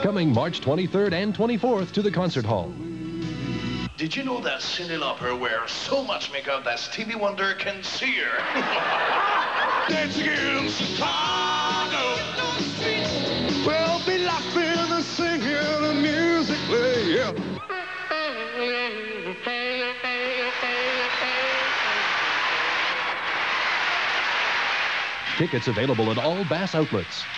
Coming March 23rd and 24th to the Concert Hall. Did you know that Cyndi Lauper wears so much makeup that Stevie Wonder can see her? Dancing in Chicago. We'll be laughing and singing and music play, yeah. Tickets available at all Bass outlets.